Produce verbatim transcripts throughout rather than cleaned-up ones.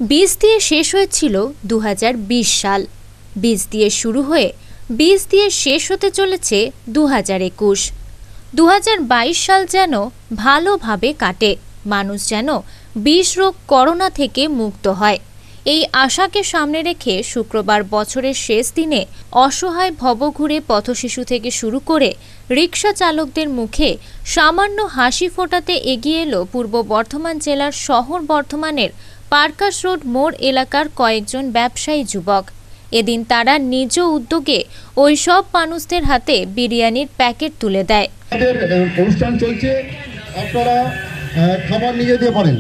बीस দিয়ে শেষ হয়েছিল দু হাজার বিশ সাল। बीस দিয়ে শুরু হয়ে बीस দিয়ে শেষ হতে চলেছে দু হাজার একুশ। দু হাজার বাইশ সাল যেন ভালোভাবে কাটে, মানুষ যেন বিষ রোগ করোনা থেকে মুক্ত হয়, এই আশাকে সামনে রেখে শুক্রবার বছরের শেষ দিনে অসহায় ভবঘুরে পথশিশু থেকে শুরু করে রিক্সা চালকদের মুখে সামান্য হাসি ফোটাতে এগিয়ে এলো পূর্ব বর্ধমান জেলার শহর বর্ধমানের পার্কাস রোড মোড় এলাকার কয়েকজন ব্যবসায়ী যুবক। এদিন তারা নিজ উদ্যোগে ওই সব মানুষদের হাতে বিরিয়ানির প্যাকেট তুলে দেয়। অনুষ্ঠান চলছে, আপনারা খাবার নিয়ে যেতে পারেন।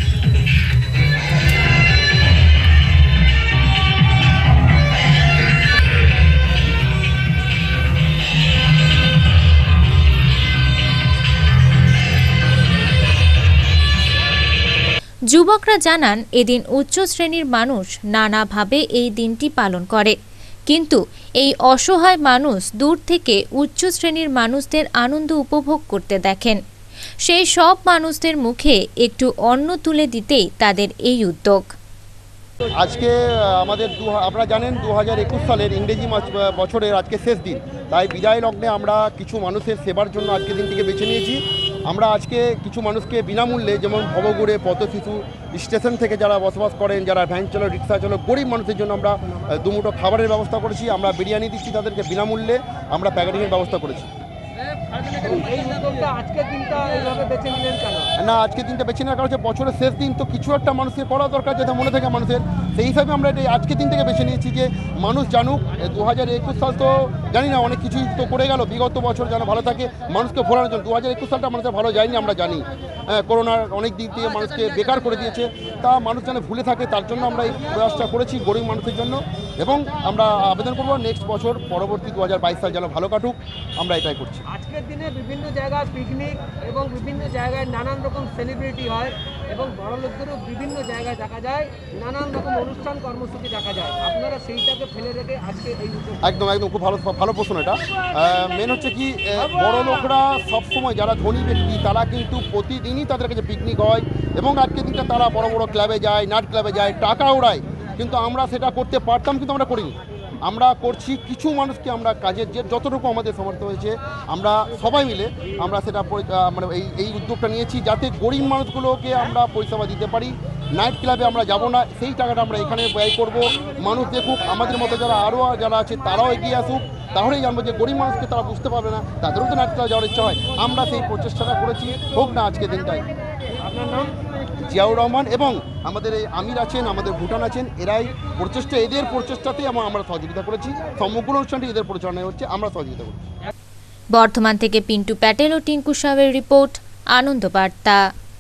যুবকরা জানান, এদিন উচ্চ শ্রেণীর মানুষ নানাভাবে এই দিনটি পালন করে, কিন্তু এই অসহায় মানুষ দূর থেকে উচ্চ শ্রেণীর মানুষদের আনন্দ উপভোগ করতে দেখেন। সেই সব মানুষদের মুখে একটু অন্ন তুলে দিতেই তাদের এই উদ্যোগ। আজকে আমাদের আপনারা জানেন দু হাজার একুশ সালের ইংরেজি বছরের আজকে শেষ দিন, তাই বিদায় লগ্নে আমরা কিছু মানুষের সেবার জন্য আজকে দিনটিকে বেছে নিয়েছি। আমরা আজকে কিছু মানুষকে বিনামূল্যে, যেমন ভবঘুরে পথশিশু স্টেশন থেকে যারা বসবাস করেন, যারা ভ্যান চালক, রিক্সা চালক, গরিব মানুষের জন্য আমরা দুমুঠো খাবারের ব্যবস্থা করেছি। আমরা বিরিয়ানি দিচ্ছি তাদেরকে বিনামূল্যে, আমরা প্যাকেটিংয়ের ব্যবস্থা করেছি। না, আজকে দিনটা বেছে নেওয়ার কারণ হচ্ছে বছরের শেষ দিন, তো কিছু একটা মানুষের করা দরকার যাতে মনে থাকে মানুষের, সেই হিসাবে আমরা এটা আজকে দিন থেকে বেছে নিয়েছি যে মানুষ জানুক। দু হাজার একুশ সাল তো জানি না, অনেক কিছুই তো করে গেল, বিগত বছর যেন ভালো থাকে মানুষকে ভোলানোর জন্য। দু হাজার একুশ সালটা মানুষের ভালো যায়নি আমরা জানি, হ্যাঁ, করোনার অনেক দিক দিয়ে মানুষকে বেকার করে দিয়েছে, তা মানুষ যেন ভুলে থাকে তার জন্য আমরা এই প্রয়াসটা করেছি গরিব মানুষের জন্য। এবং আমরা আবেদন করবো নেক্সট বছর পরবর্তী দু হাজার বাইশ সাল যেন ভালো কাটুক, আমরা এটাই করছি। আজকের দিনে বিভিন্ন জায়গায় পিকনিক এবং বিভিন্ন জায়গায় নানান রকম সেলিব্রিটি হয় এবং বড় লোকদেরও বিভিন্ন জায়গায় দেখা যায়, নানান রকম অনুষ্ঠান কর্মসূচি দেখা যায়। আপনারা সেইটাকে ফেলে রেখে আজকে এই একদম একদম খুব ভালো ভালো প্রশ্ন এটা। মেন হচ্ছে কি, বড় লোকরা সবসময়, যারা ধনী ব্যক্তি তারা কিন্তু প্রতিদিনই তাদের কাছে পিকনিক হয় এবং আজকের দিনটা তারা বড় বড় ক্লাবে যায়, নাইট ক্লাবে যায়, টাকা ওড়ায়, কিন্তু আমরা সেটা করতে পারতাম কিন্তু আমরা করিনি। আমরা করছি কিছু মানুষকে, আমরা কাজের যে যতটুকু আমাদের সামর্থ্য হয়েছে আমরা সবাই মিলে আমরা সেটা মানে এই এই উদ্যোগটা নিয়েছি যাতে গরিব মানুষগুলোকে আমরা পরিষেবা দিতে পারি। নাইট ক্লাবে আমরা যাব না, সেই টাকাটা আমরা এখানে ব্যয় করব। মানুষ দেখুক, আমাদের মতো যারা আরও যারা আছে তারাও এগিয়ে আসুক, তাহলেই জানবো যে গরিব মানুষকে তারা বুঝতে পারবে না, তাদেরও তো নাইট ক্লাবে যাওয়ার ইচ্ছা হয়। আমরা সেই প্রচেষ্টাটা করেছি, হোক না আজকে দিনটাই। আপনার নাম? জিয়াউর রহমান। এবং আমাদের এই আমির আছেন, আমাদের ভুটান আছেন, এরাই প্রচেষ্টা, এদের প্রচেষ্টাতেই আমরা সহযোগিতা করেছি। সমগ্র অনুষ্ঠানটি এদের পরিচালনায় হচ্ছে, আমরা সহযোগিতা করছি। বর্ধমান থেকে পিন্টু প্যাটেল ও টিঙ্কু সাহের রিপোর্ট, আনন্দ বার্তা।